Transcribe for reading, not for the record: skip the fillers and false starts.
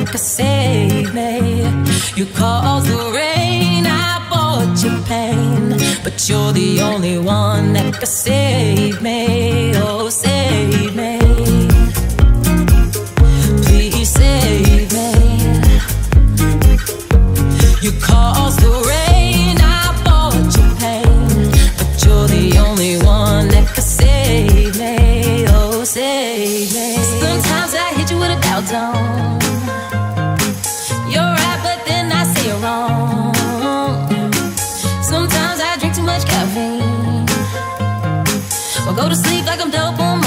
that could save me. You caused the rain, I bought your pain, but you're the only one that could save me. Oh, save me. Please save me. You caused the rain, I bought your pain, but you're the only one that could save me. Oh, save me. Sometimes I hit you with a doubt zone. You're right, but then I say you're wrong. Sometimes I drink too much caffeine, or go to sleep like I'm dope on